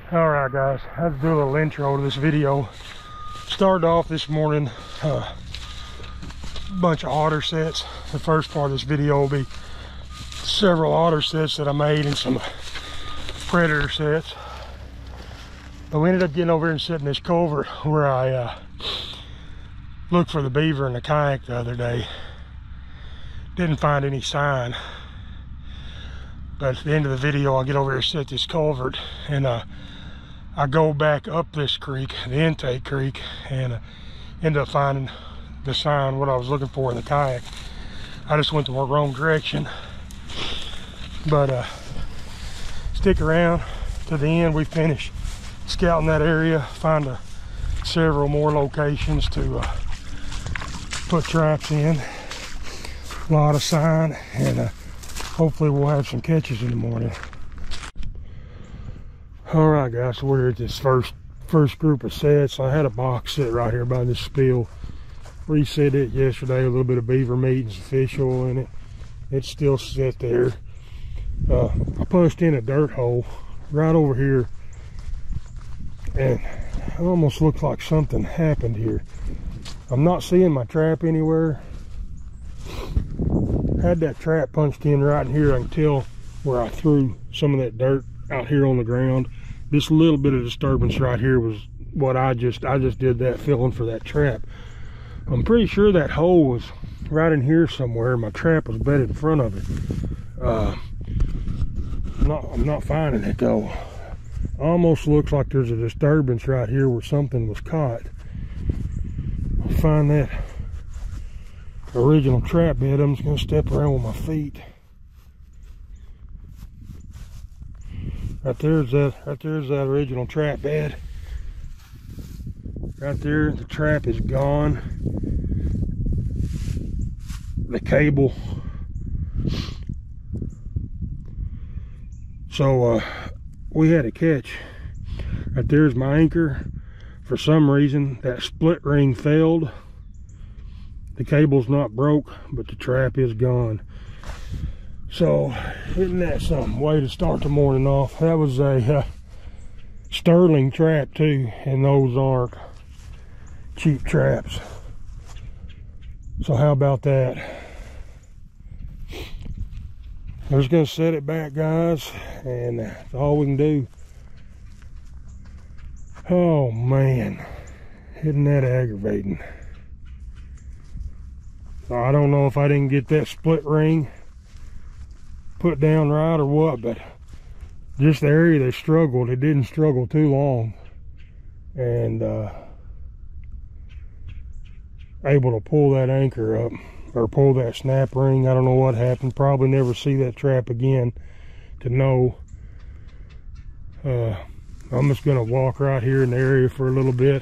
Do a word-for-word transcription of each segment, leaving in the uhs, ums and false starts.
All right, guys, I have to do a little intro to this video. Started off this morning, uh, a bunch of otter sets. The first part of this video will be several otter sets that I made and some predator sets. But we ended up getting over here and sitting in this culvert where I uh, looked for the beaver in the kayak the other day. Didn't find any sign. But at the end of the video, I'll get over here and set this culvert, and uh, I go back up this creek, the intake creek, and uh, end up finding the sign, what I was looking for in the kayak. I just went the wrong direction. But uh, stick around to the end. We finished scouting that area, find uh, several more locations to uh, put traps in. A lot of sign, and uh, hopefully we'll have some catches in the morning. All right, guys, so we're at this first first group of sets. I had a box set right here by this spill. Reset it yesterday, a little bit of beaver meat and some fish oil in it. It's still set there. Uh, I punched in a dirt hole right over here, and it almost looks like something happened here. I'm not seeing my trap anywhere. Had that trap punched in right in here. I can tell where I threw some of that dirt out here on the ground. This little bit of disturbance right here was what I just I just did that filling for that trap. I'm pretty sure that hole was right in here somewhere. My trap was bedded in front of it. Uh, I'm not, I'm not finding it though. Almost looks like there's a disturbance right here where something was caught. I'll find that original trap bed. I'm just gonna step around with my feet. Right there's that right there's that original trap bed. Right there, the trap is gone. The cable. So uh we had a catch. Right there's my anchor. For some reason that split ring failed. The cable's not broke, but the trap is gone. So, isn't that some way to start the morning off? That was a uh, sterling trap too, and those aren't cheap traps. So how about that? I'm just gonna set it back, guys, and that's all we can do. Oh man, isn't that aggravating? So I don't know if I didn't get that split ring put down right or what, but just the area they struggled, it didn't struggle too long, and uh, able to pull that anchor up or pull that snap ring. I don't know what happened. Probably never see that trap again to know. uh, I'm just gonna walk right here in the area for a little bit,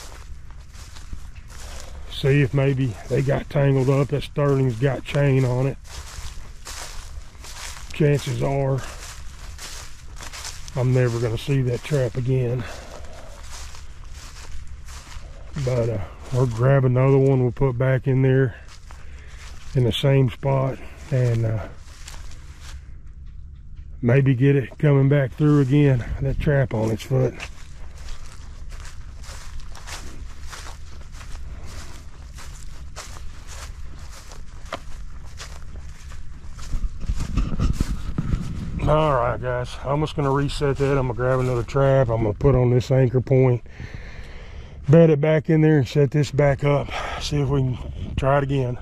see if maybe they got tangled up. That sterling's got chain on it. Chances are I'm never going to see that trap again. But uh, we'll grab another one. We'll put back in there in the same spot, and uh, maybe get it coming back through again. That trap on its foot. All right, guys, I'm just gonna reset that. I'm gonna grab another trap. I'm gonna put on this anchor point, bed it back in there, and set this back up. See if we can try it again.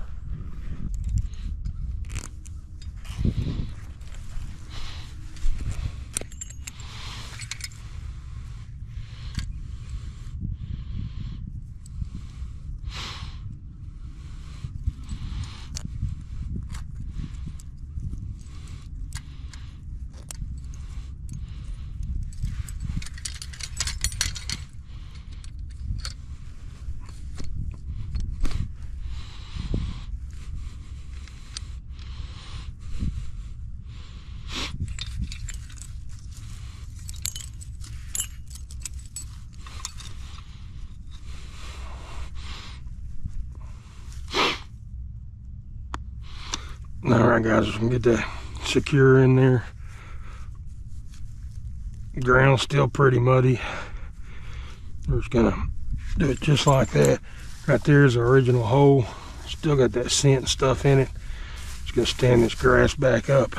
All right, guys, I'm gonna get that secure in there. The ground's still pretty muddy. We're just gonna do it just like that. Right there is the original hole. Still got that scent and stuff in it. Just gonna stand this grass back up.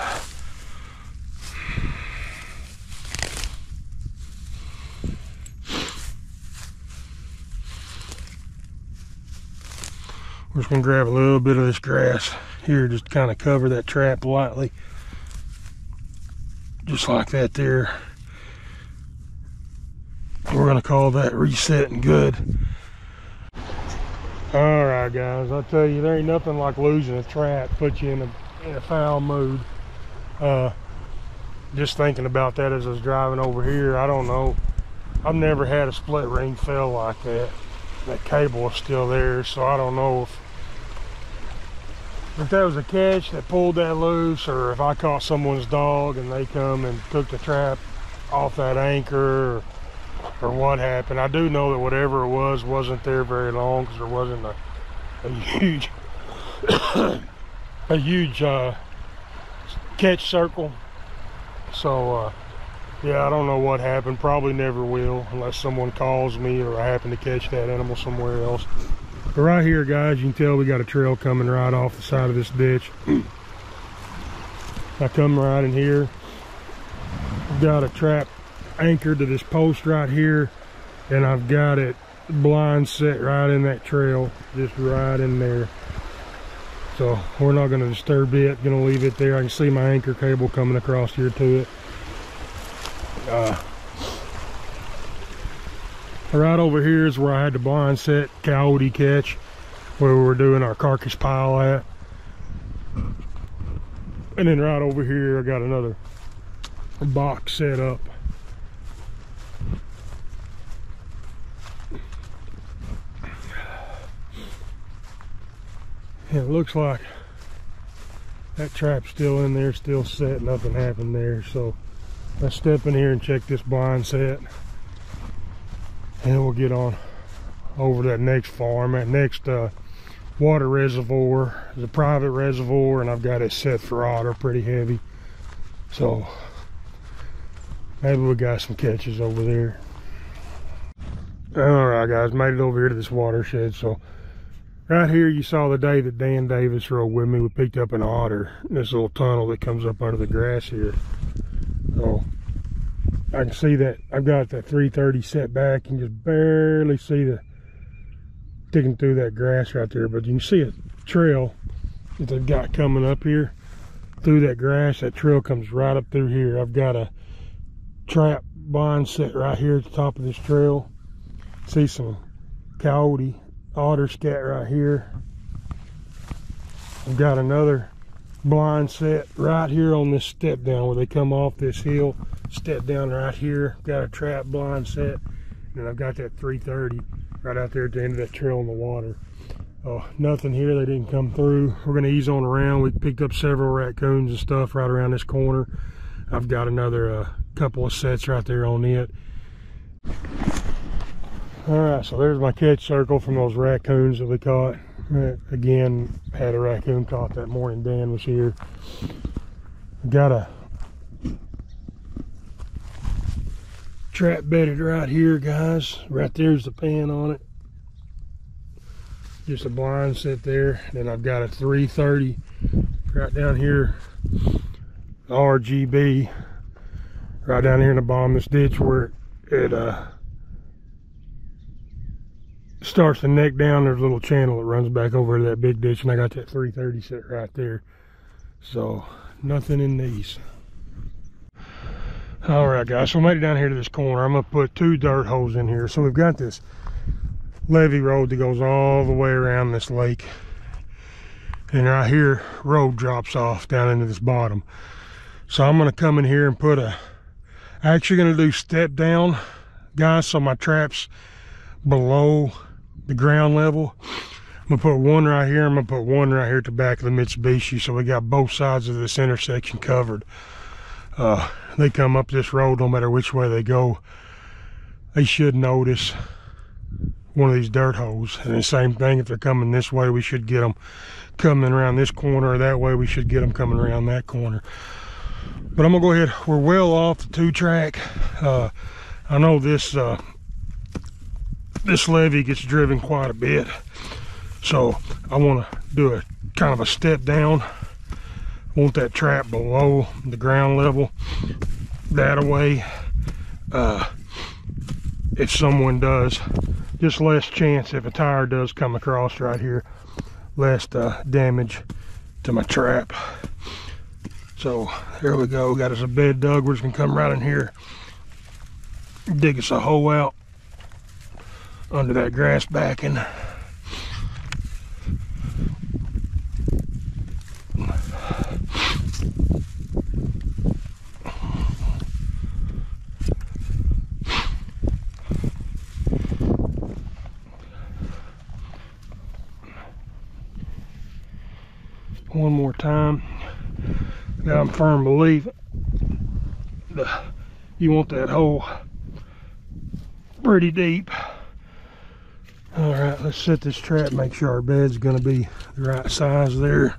We're just gonna grab a little bit of this grass here, just kind of cover that trap lightly. Just like that there. We're gonna call that resetting good. All right, guys, I tell you, there ain't nothing like losing a trap, put you in a, in a foul mood. Uh, just thinking about that as I was driving over here, I don't know. I've never had a split ring fail like that. That cable is still there, so I don't know if if that was a catch that pulled that loose, or if I caught someone's dog and they come and took the trap off that anchor, or, or what happened. I do know that whatever it was wasn't there very long, because there wasn't a, a huge a huge uh, catch circle. So uh, yeah, I don't know what happened. Probably never will, unless someone calls me or I happen to catch that animal somewhere else. But right here, guys, you can tell we got a trail coming right off the side of this ditch. I come right in here. I've got a trap anchored to this post right here, and I've got it blind set right in that trail, just right in there. So we're not going to disturb it, going to leave it there. I can see my anchor cable coming across here to it. Uh, right over here is where I had the blind set coyote catch, where we were doing our carcass pile at. And then right over here I got another box set up. And it looks like that trap's still in there, still set, nothing happened there. So let's step in here and check this blind set, and we'll get on over to that next farm. That next uh, water reservoir is a private reservoir, and I've got it set for otter pretty heavy. So maybe we got some catches over there. All right, guys, made it over here to this watershed. So right here, you saw the day that Dan Davis rode with me, we picked up an otter in this little tunnel that comes up under the grass here. So I can see that I've got that three thirty set back and just barely see the sticking through that grass right there, but you can see a trail that they've got coming up here through that grass. That trail comes right up through here. I've got a trap blind set right here at the top of this trail. See some coyote otter scat right here. I've got another blind set right here on this step down where they come off this hill. Step down right here, got a trap blind set, and I've got that three thirty right out there at the end of that trail in the water. Oh, nothing here, they didn't come through. We're gonna ease on around. We picked up several raccoons and stuff right around this corner. I've got another uh, couple of sets right there on it. All right, so there's my catch circle from those raccoons that we caught. Uh, again, had a raccoon caught that morning Dan was here. Got a trap bedded right here, guys. Right there's the pan on it. Just a blind set there. Then I've got a three thirty right down here, R G B, right down here in the bottom of this ditch where it uh, starts to neck down. There's a little channel that runs back over to that big ditch, and I got that three thirty set right there. So nothing in these. All right, guys, so we made it down here to this corner. I'm gonna put two dirt holes in here. So we've got this levee road that goes all the way around this lake, and right here road drops off down into this bottom. So I'm gonna come in here and put a actually gonna do step down, guys, so my trap's below the ground level. I'm gonna put one right here, I'm gonna put one right here at the back of the Mitsubishi, so we got both sides of this intersection covered. Uh, they come up this road, no matter which way they go, they should notice one of these dirt holes. And the same thing, if they're coming this way, we should get them coming around this corner, or that way we should get them coming around that corner. But I'm gonna go ahead, we're well off the two track. Uh, I know this uh, this levee gets driven quite a bit, so I want to do a kind of a step down. I want that trap below the ground level. That way, uh, if someone does, just less chance if a tire does come across right here, less uh, damage to my trap. So there we go, got us a bed dug. We're just gonna come right in here, dig us a hole out under that grass backing. One more time. Now I'm firm belief the, you want that hole pretty deep. All right, let's set this trap, make sure our bed's gonna be the right size there.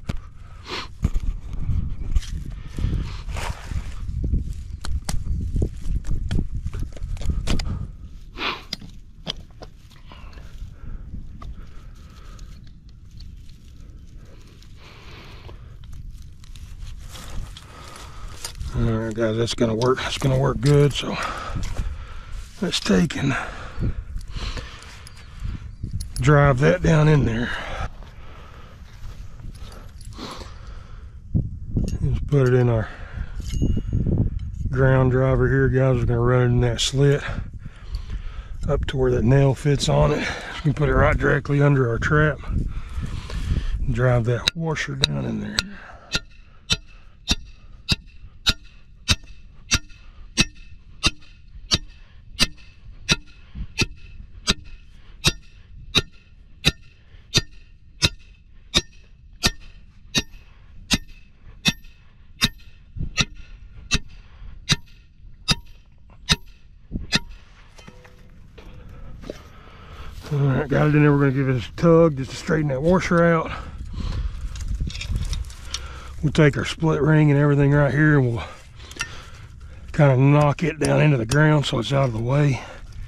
All right, guys, that's gonna work. It's gonna work good. So let's take and drive that down in there. Just put it in our ground driver here, guys. We're gonna run it in that slit up to where that nail fits on it. We can put it right directly under our trap and drive that washer down in there. All right, got it in there. We're gonna give it a tug just to straighten that washer out. We'll take our split ring and everything right here and we'll kind of knock it down into the ground so it's out of the way.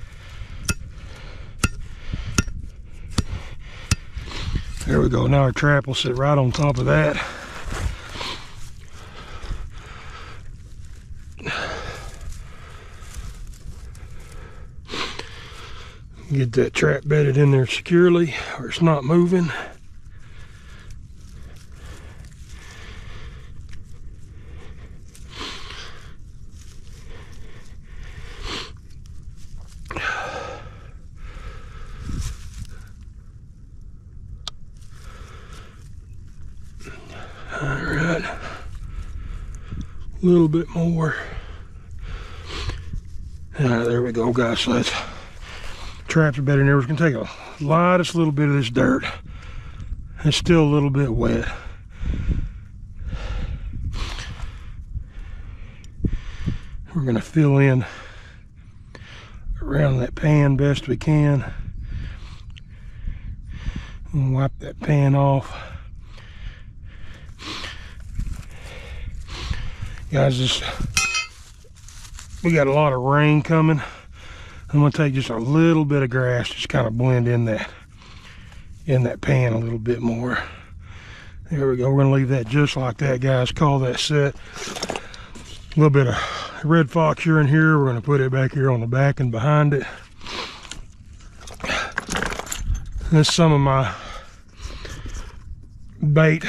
There we go. Now our trap will sit right on top of that. Get that trap bedded in there securely or it's not moving. All right, a little bit more. All right, there we go, guys. So that's traps are better than ever. We're gonna take a lightest little bit of this dirt. It's still a little bit wet. We're gonna fill in around that pan best we can and wipe that pan off. Guys, this, we got a lot of rain coming. I'm gonna take just a little bit of grass, just kind of blend in that in that pan a little bit more. There we go. We're gonna leave that just like that, guys. Call that set. A little bit of red fox urine here. We're gonna put it back here on the back and behind it. This is some of my bait,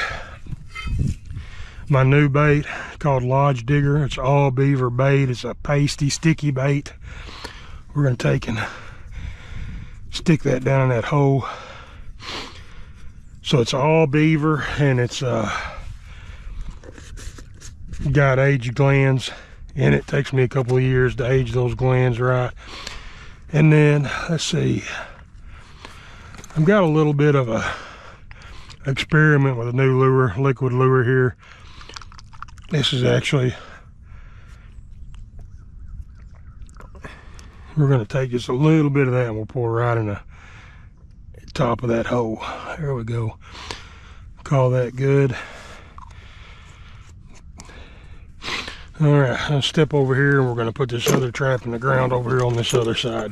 my new bait called Lodge Digger. It's all beaver bait. It's a pasty, sticky bait. We're gonna take and stick that down in that hole. So it's all beaver and it's uh, got aged glands in it. Takes me a couple of years to age those glands right. And then, let's see, I've got a little bit of a experiment with a new lure, liquid lure here. This is actually, we're gonna take just a little bit of that and we'll pour right in the top of that hole. There we go. Call that good. All right, I'll step over here and we're gonna put this other trap in the ground over here on this other side.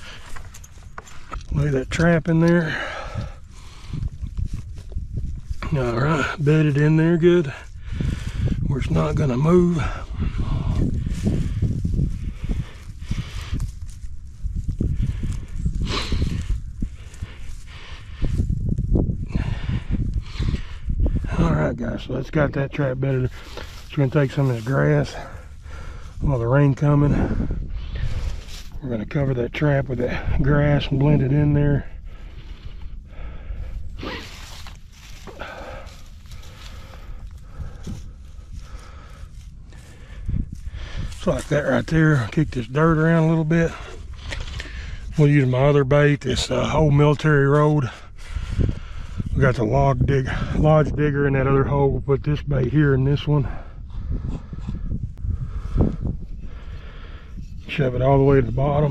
Lay that trap in there. All right, bed it in there good, where it's not gonna move. All right, guys, so that's got that trap bedded. It's gonna take some of the grass while the rain coming. We're gonna cover that trap with that grass and blend it in there. Just like that right there. Kick this dirt around a little bit. We'll use my other bait, this uh, old military road. We got the log dig, lodge digger in that other hole. We'll put this bait here in this one. Shove it all the way to the bottom.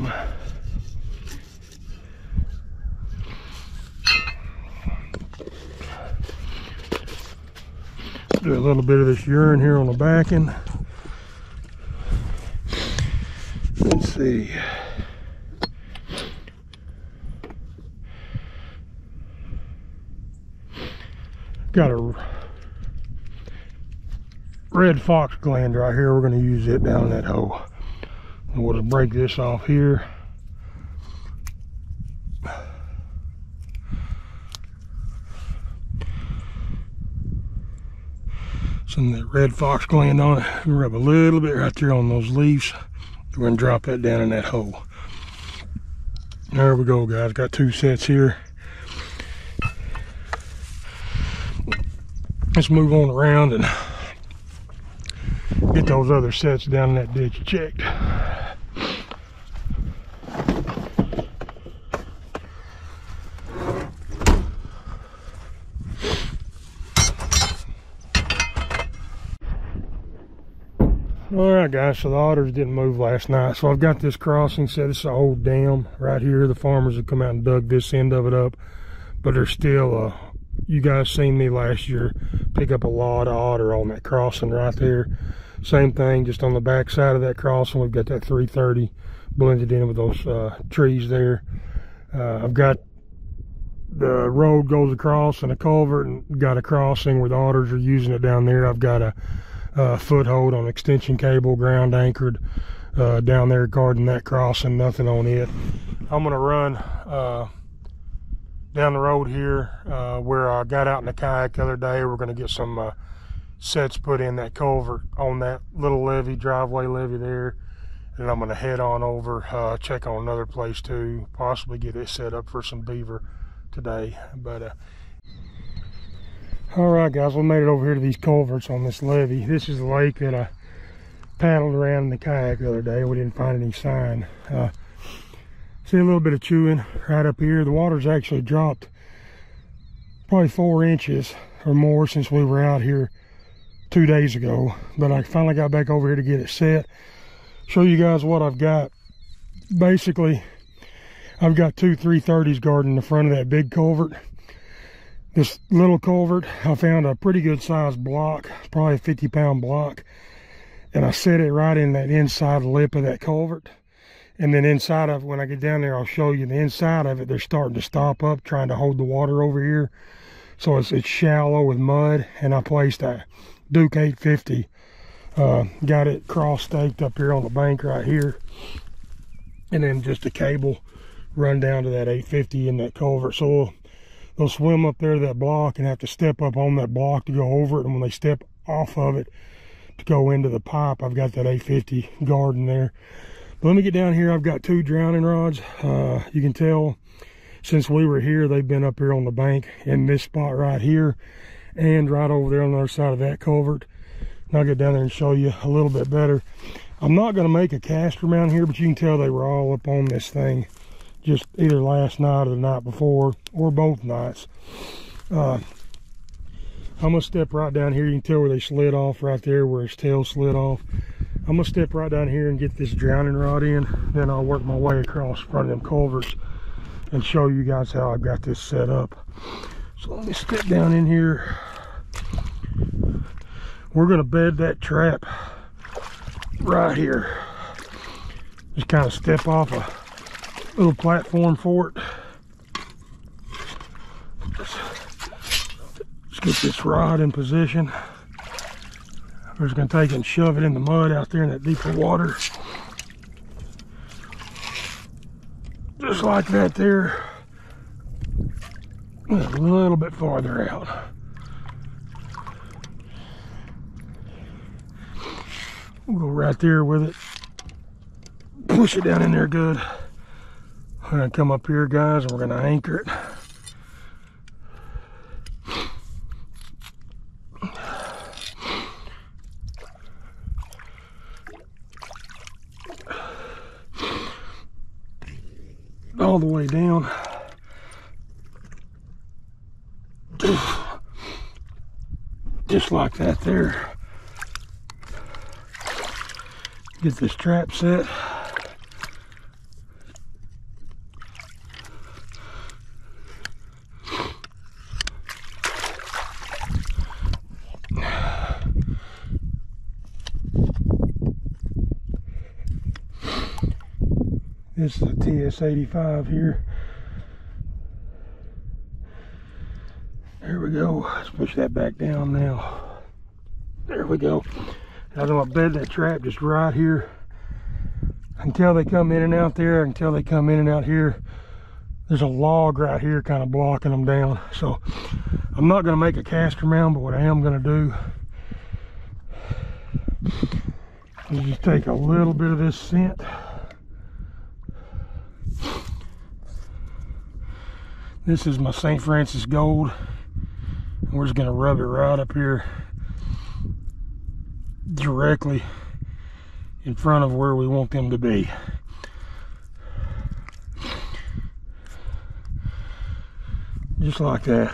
Do a little bit of this urine here on the back end. Let's see. Got a red fox gland right here. We're going to use it down that hole. And we'll just break this off here. Some of that red fox gland on it. Rub a little bit right there on those leaves. We're going to drop that down in that hole. There we go, guys. Got two sets here. Let's move on around and get those other sets down in that ditch checked. Alright guys, so the otters didn't move last night. So I've got this crossing set. It's an old dam right here. The farmers have come out and dug this end of it up. But there's still, uh, you guys seen me last year pick up a lot of otter on that crossing right there. Same thing, just on the back side of that crossing, we've got that three thirty blended in with those uh, trees there. Uh, I've got the road goes across and a culvert, and got a crossing where the otters are using it down there. I've got a Uh, foothold on extension cable, ground anchored uh, down there guarding that crossing, nothing on it. I'm gonna run uh, down the road here uh, where I got out in the kayak the other day. We're gonna get some uh, sets put in that culvert on that little levee, driveway levee there, and I'm gonna head on over, uh, check on another place too, possibly get it set up for some beaver today. But uh, Alright guys, we made it over here to these culverts on this levee. This is the lake that I paddled around in the kayak the other day. We didn't find any sign. Uh, see a little bit of chewing right up here. The water's actually dropped probably four inches or more since we were out here two days ago. But I finally got back over here to get it set. Show you guys what I've got. Basically, I've got two three thirties guarding the front of that big culvert. This little culvert, I found a pretty good sized block, probably a fifty pound block, and I set it right in that inside lip of that culvert. And then inside of, when I get down there, I'll show you the inside of it. They're starting to stop up, trying to hold the water over here. So it's, it's shallow with mud, and I placed a Duke eight fifty. Uh, got it cross staked up here on the bank right here. And then just a cable run down to that eight fifty in that culvert. So we'll, they'll swim up there to that block and have to step up on that block to go over it. And when they step off of it to go into the pipe, I've got that eight fifty guard in there. But let me get down here. I've got two drowning rods. Uh, you can tell since we were here, they've been up here on the bank in this spot right here and right over there on the other side of that culvert. And I'll get down there and show you a little bit better. I'm not going to make a cast around here, but you can tell they were all up on this thing just either last night or the night before, or both nights. Uh, I'm gonna step right down here. You can tell where they slid off right there, where his tail slid off. I'm gonna step right down here and get this drowning rod in. Then I'll work my way across front of them culverts and show you guys how I've got this set up. So let me step down in here. We're gonna bed that trap right here. Just kind of step off a little platform for it. Let's, let's get this rod in position. We're just going to take it and shove it in the mud out there in that deeper water. Just like that there. A little bit farther out. We'll go right there with it. Push it down in there good. We're going to come up here, guys, and we're going to anchor it. All the way down. Just like that there. Get this trap set. This is a T S eighty-five here. There we go. Let's push that back down now. There we go. I'm going to bed that trap just right here. Until they come in and out there, until they come in and out here. There's a log right here kind of blocking them down. So I'm not going to make a caster mound, but what I am going to do is just take a little bit of this scent. This is my Saint Francis Gold. And we're just going to rub it right up here, directly in front of where we want them to be. Just like that.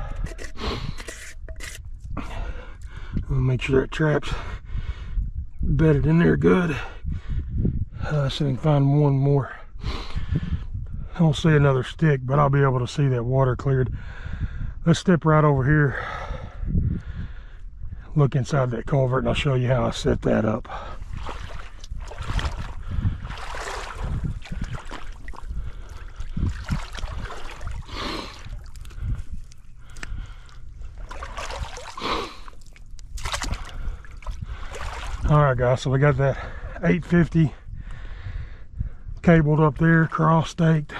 We'll make sure that trap's bedded in there good. Uh, so we can find one more. I don't see another stick, but I'll be able to see that water cleared. Let's step right over here, look inside that culvert, and I'll show you how I set that up. All right, guys, so we got that eight fifty cabled up there, cross staked.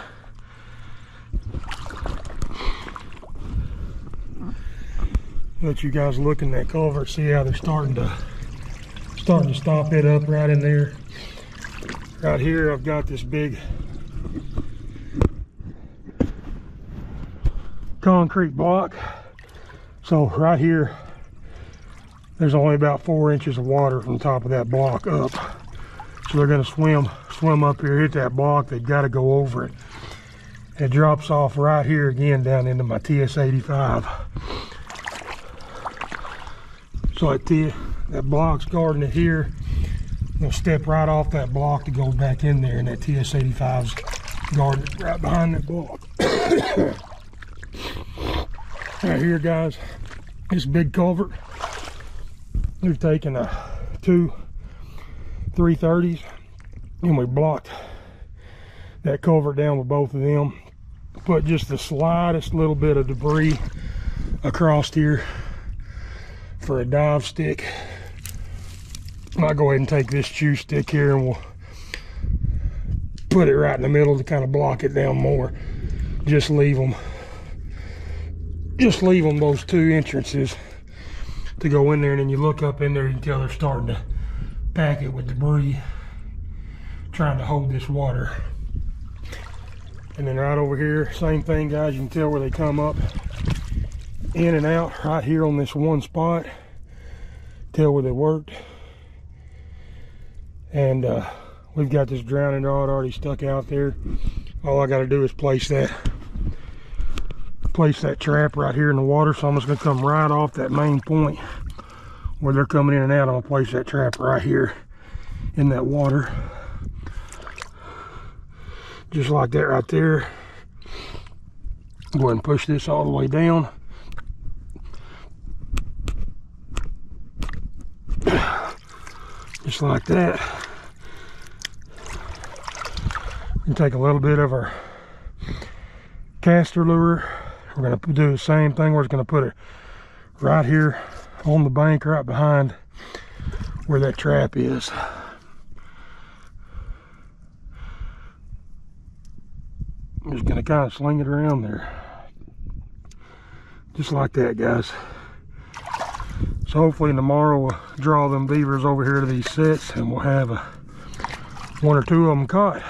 Let you guys look in that culvert, see how they're starting to starting to stop it up right in there. Right here I've got this big concrete block. So right here there's only about four inches of water from the top of that block up. So they're gonna swim swim up here, hit that block, they've got to go over it. It drops off right here again down into my T S eighty-five. So that, that block's guarding it here. They'll step right off that block to go back in there, and that T S eighty-five's guarding it right behind that block. Right here, guys, this big culvert, we've taken a two three thirties and we blocked that culvert down with both of them. Put just the slightest little bit of debris across here for a dive stick. I'll go ahead and take this chew stick here and we'll put it right in the middle to kind of block it down more. Just leave them, just leave them those two entrances to go in there, and then you look up in there, you can tell they're starting to pack it with debris, trying to hold this water. And then right over here, same thing, guys, you can tell where they come up in and out right here on this one spot. Tell where they worked. And uh, we've got this drowning rod already stuck out there. All I got to do is place that place that trap right here in the water. So I'm just going to come right off that main point where they're coming in and out. I'm going to place that trap right here in that water. Just like that right there. Go ahead and push this all the way down. Just just like that. And take a little bit of our caster lure. We're going to do the same thing. We're just going to put it right here on the bank, right behind where that trap is. I'm just going to kind of sling it around there. Just like that, guys. So hopefully tomorrow we'll draw them beavers over here to these sets, and we'll have a, one or two of them caught.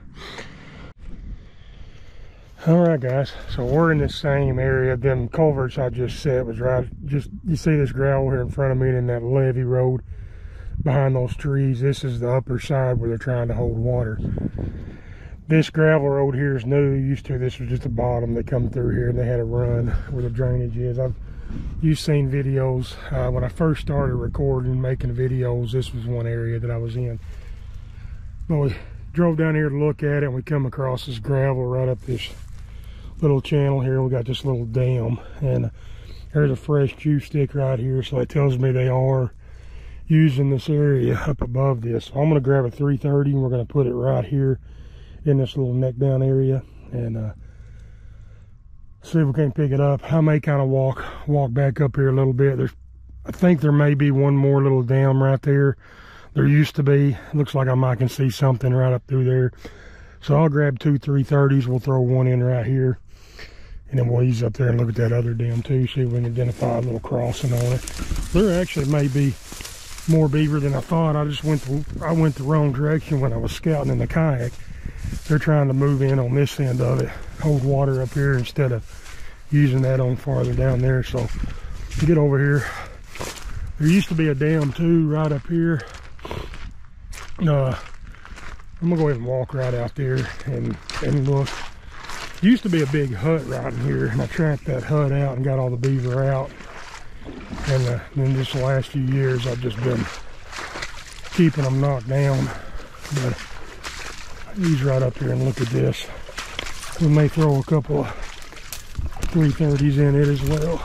All right, guys, so we're in the same area. Them culverts I just set was right, just, you see this gravel here in front of me and that levee road behind those trees. This is the upper side where they're trying to hold water. This gravel road here is new. Used to, this was just the bottom. They come through here and they had a run where the drainage is. I've you've seen videos uh, when I first started recording, making videos. This was one area that I was in. But we drove down here to look at it, and we come across this gravel right up this little channel here. We got this little dam, and uh, there's a fresh chew stick right here, so that tells me they are using this area up above this. So I'm going to grab a three thirty, and we're going to put it right here in this little neck down area, and uh, see if we can pick it up. I may kind of walk walk back up here a little bit. There's, I think there may be one more little dam right there. There used to be. Looks like I might can see something right up through there. So I'll grab two three thirties. We'll throw one in right here, and then we'll ease up there and look at that other dam too, see if we can identify a little crossing on it. There actually may be more beaver than I thought. I just went the, I went the wrong direction when I was scouting in the kayak. They're trying to move in on this end of it, hold water up here instead of using that on farther down there. So get over here. There used to be a dam too right up here. Uh, I'm gonna go ahead and walk right out there and, and look. Used to be a big hut right in here, and I tracked that hut out and got all the beaver out. And uh, then just the last few years, I've just been keeping them knocked down. But he's right up here and look at this. We may throw a couple of three thirties in it as well.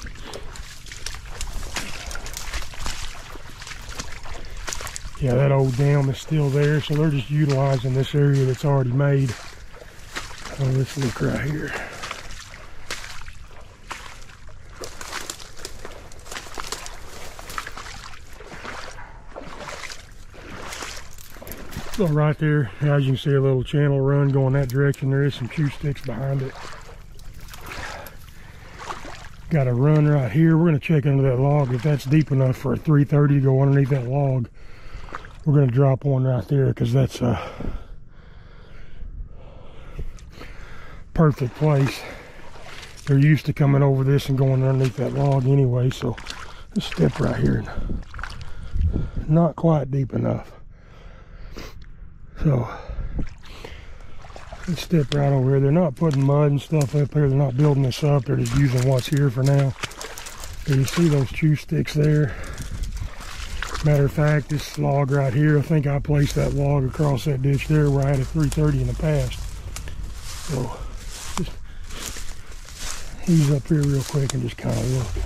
Yeah, that old dam is still there, so they're just utilizing this area that's already made. So let's look right here. So right there, as you can see, a little channel run going that direction. There is some chew sticks behind it. Got a run right here. We're going to check under that log. If that's deep enough for a three thirty to go underneath that log, we're going to drop one right there, because that's a perfect place. They're used to coming over this and going underneath that log anyway, so let's step right here. Not quite deep enough. So let's step right over here. They're not putting mud and stuff up there. They're not building this up. They're just using what's here for now. But you see those chew sticks there? Matter of fact, this log right here, I think I placed that log across that ditch there where I had a three thirty in the past. So just ease up here real quick and just kind of look.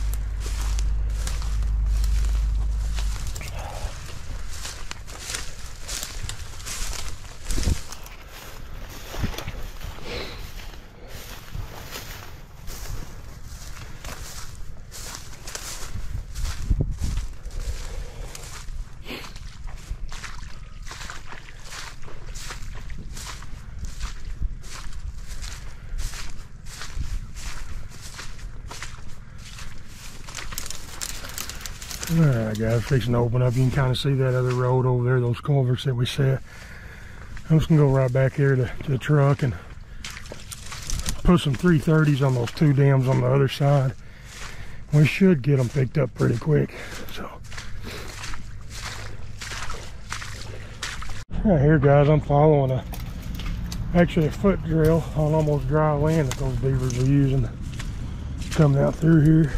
Alright guys, fixing to open up. You can kind of see that other road over there, those culverts that we set. I'm just going to go right back here to, to the truck and put some three thirties on those two dams on the other side. We should get them picked up pretty quick. So, right here guys, I'm following a actually a foot drill on almost dry land that those beavers are using coming out through here.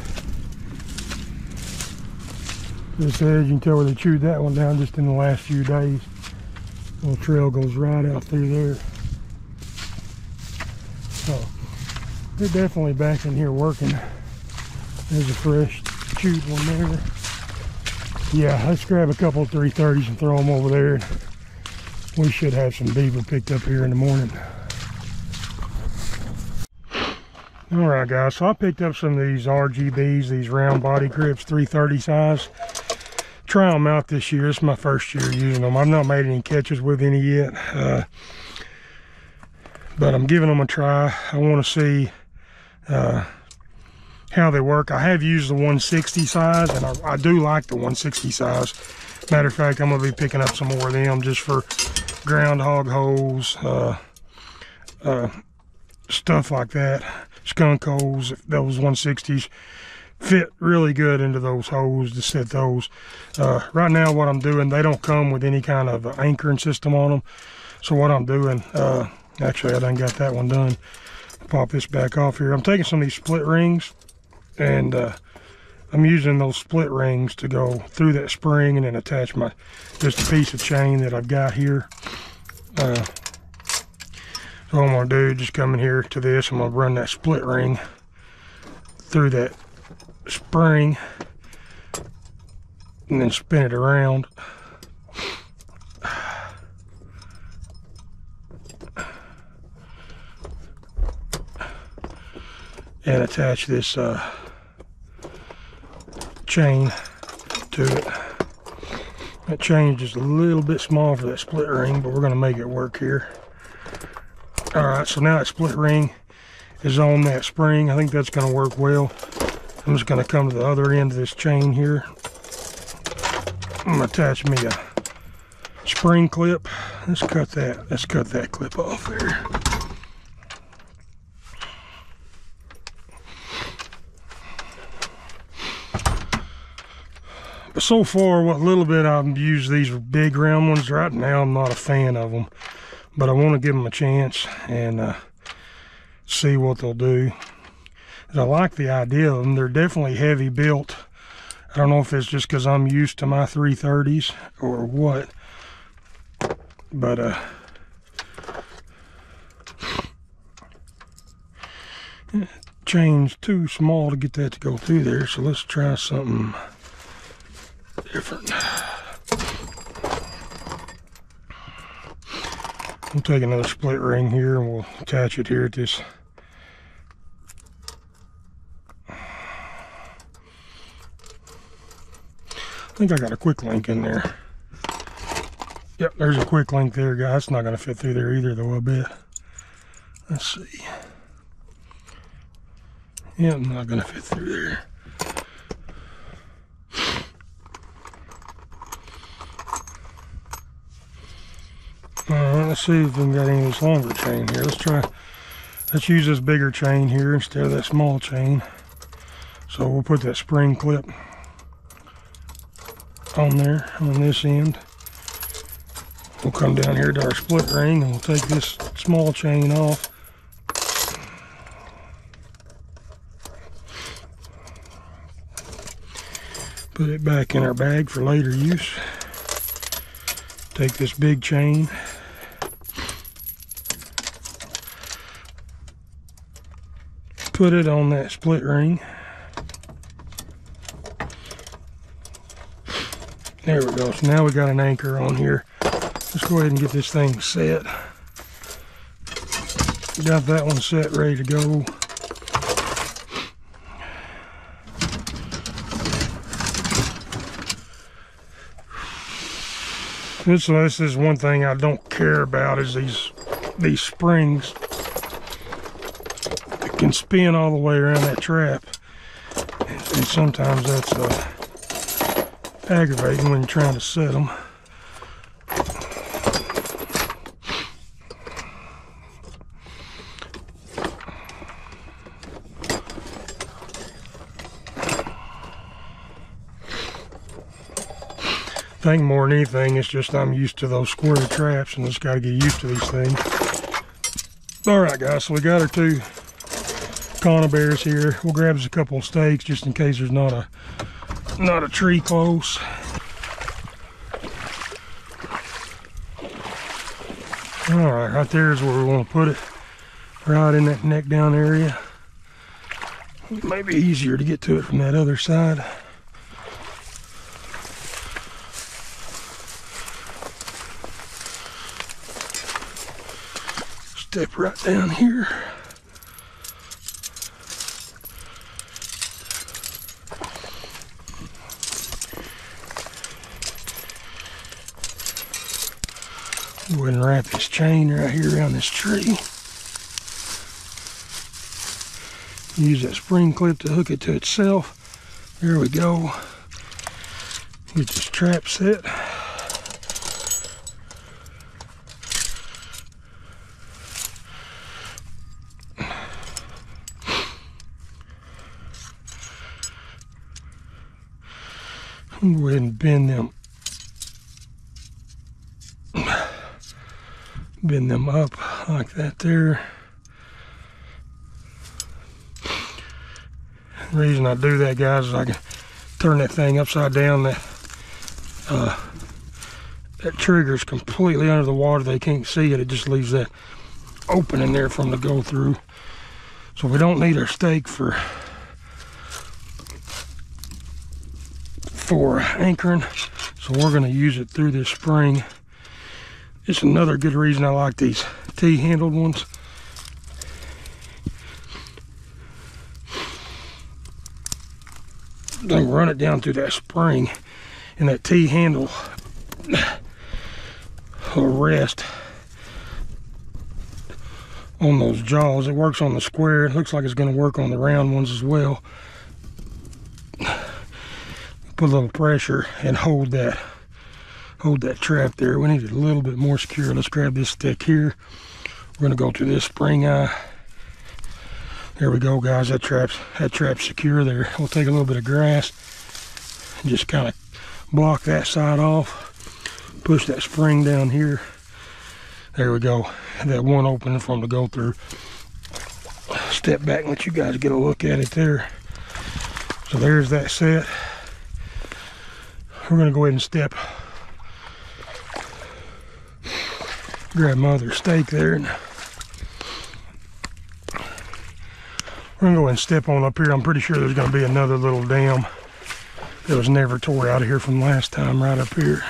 This edge, you can tell where they chewed that one down just in the last few days. Little trail goes right out through there. So they're definitely back in here working. There's a fresh chewed one there. Yeah, let's grab a couple of three thirties and throw them over there. We should have some beaver picked up here in the morning. All right, guys, so I picked up some of these R G Bs, these round body grips, three thirty size. Try them out this year. It's my first year using them. I've not made any catches with any yet, uh, but I'm giving them a try. I want to see uh, how they work. I have used the one sixty size, and I, I do like the one sixty size. Matter of fact, I'm going to be picking up some more of them just for groundhog holes, uh, uh, stuff like that. Skunk holes, those one sixties fit really good into those holes to set those. Uh, right now what I'm doing, they don't come with any kind of anchoring system on them. So what I'm doing, uh, actually I done got that one done. Pop this back off here. I'm taking some of these split rings, and uh, I'm using those split rings to go through that spring and then attach my, just a piece of chain that I've got here. Uh, so what I'm gonna do, just come in here to this, I'm gonna run that split ring through that spring and then spin it around. And attach this uh, chain to it. That chain is just a little bit small for that split ring, but we're gonna make it work here. All right, so now that split ring is on that spring. I think that's gonna work well. I'm just gonna come to the other end of this chain here. I'm gonna attach me a spring clip. Let's cut that, let's cut that clip off there. But so far, what little bit I've used these big round ones, right now I'm not a fan of them. But I want to give them a chance and uh, see what they'll do. I like the idea of them. They're definitely heavy built. I don't know if it's just because I'm used to my three thirties or what. But uh, chain's too small to get that to go through there. So let's try something different. We'll take another split ring here and we'll attach it here at this. I think I got a quick link in there. Yep, there's a quick link there, guys. It's not going to fit through there either, though, I bet. Let's see. Yep, not going to fit through there. Alright, let's see if we can get any of this longer chain here. Let's try, let's use this bigger chain here instead of that small chain. So we'll put that spring clip on there, on this end. We'll come down here to our split ring and we'll take this small chain off. Put it back in our bag for later use. Take this big chain. Put it on that split ring. There we go. So now we got an anchor on here. Let's go ahead and get this thing set. Got that one set, ready to go. This, this is one thing I don't care about, is these these springs. It can spin all the way around that trap, and sometimes that's uh, aggravating when you're trying to set them. I think more than anything, it's just I'm used to those square traps and just got to get used to these things. Alright guys, so we got our two conibears here. We'll grab us a couple of stakes just in case there's not a not a tree close. Alright, right there is where we want to put it. Right in that neck down area. It may be easier to get to it from that other side. step right down here. Go ahead and wrap this chain right here around this tree. Use that spring clip to hook it to itself. There we go. Get this trap set. I'm going to go ahead and bend them bend them up like that there. The reason I do that, guys, is I can turn that thing upside down. That uh, that trigger is completely under the water. They can't see it. It just leaves that opening there for them to go through. So we don't need our stake for for anchoring. So we're going to use it through this spring. It's another good reason I like these T-handled ones. Then run it down through that spring, and that T-handle will rest on those jaws. It works on the square. It looks like it's going to work on the round ones as well. Put a little pressure and hold that hold that trap there. We need it a little bit more secure. Let's grab this stick here. We're going to go through this spring eye. There we go, guys. That trap's that trap's secure there. We'll take a little bit of grass and just kind of block that side off. Push that spring down here. There we go. That one opening for them to go through. Step back and let you guys get a look at it there. So there's that set. We're going to go ahead and step. Grab my other stake there. And we're going to go ahead and step on up here. I'm pretty sure there's going to be another little dam that was never tore out of here from last time right up here.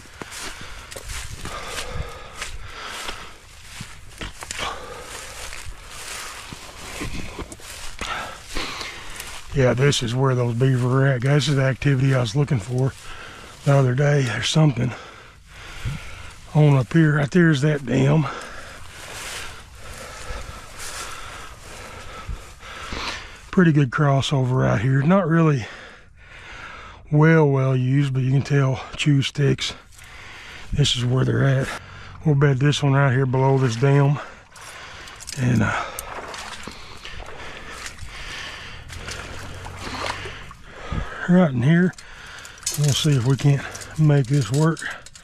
Yeah, this is where those beaver are at, guys. This is the activity I was looking for the other day. There's something on up here. Right there's that dam. Pretty good crossover right here. Not really well well used, but you can tell chew sticks. This is where they're at. We'll bed this one right here below this dam, and uh, right in here, we'll see if we can't make this work.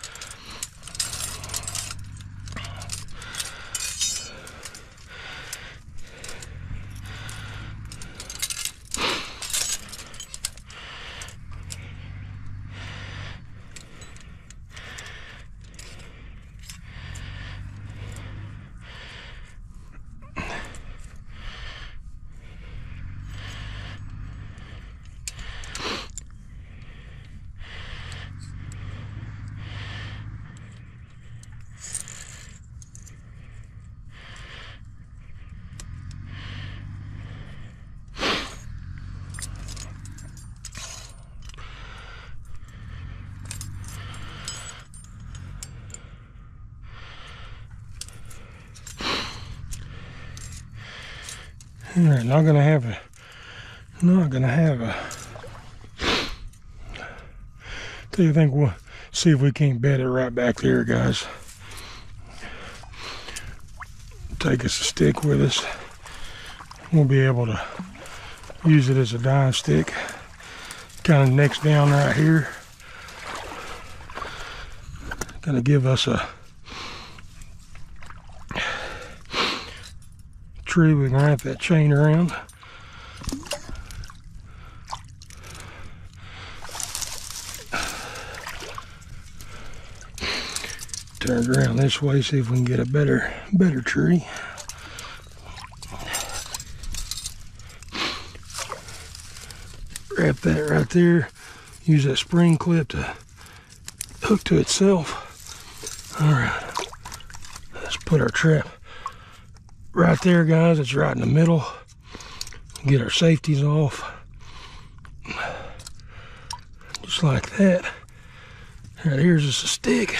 All right, not gonna have a, not gonna have a. So you think we'll see if we can't bed it right back there, guys. Take us a stick with us. We'll be able to use it as a dive stick. Kind of next down right here. Gonna give us a tree we can wrap that chain around. Turn it around this way, see if we can get a better better tree. Wrap that right there. Use that spring clip to hook to itself. All right, let's put our trap right there, guys. It's right in the middle. Get our safeties off. Just like that. Right here's just a stick.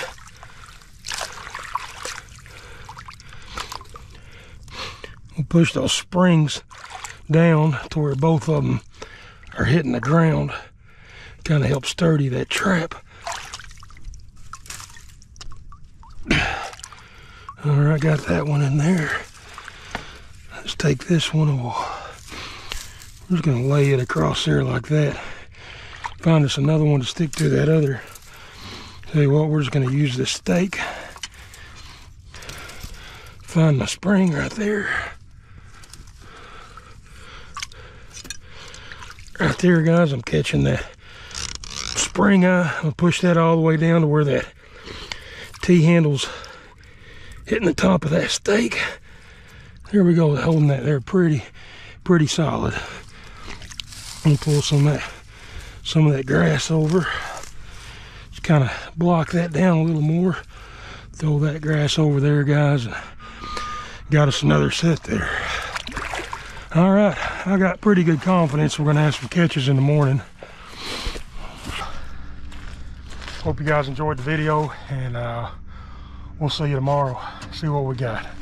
We'll push those springs down to where both of them are hitting the ground. Kind of helps sturdy that trap. All right, got that one in there. Let's take this one and we'll, we're just gonna lay it across there like that. Find us another one to stick to that other. Tell you what, we're just gonna use this stake. Find my spring right there. Right there, guys, I'm catching that spring eye. I'll push that all the way down to where that T-handle's hitting the top of that stake. There we go, holding that there pretty, pretty solid. I'm gonna pull some of that, some of that grass over. Just kind of block that down a little more. Throw that grass over there, guys. And got us another set there. All right, I got pretty good confidence we're gonna have some catches in the morning. Hope you guys enjoyed the video, and uh, we'll see you tomorrow. See what we got.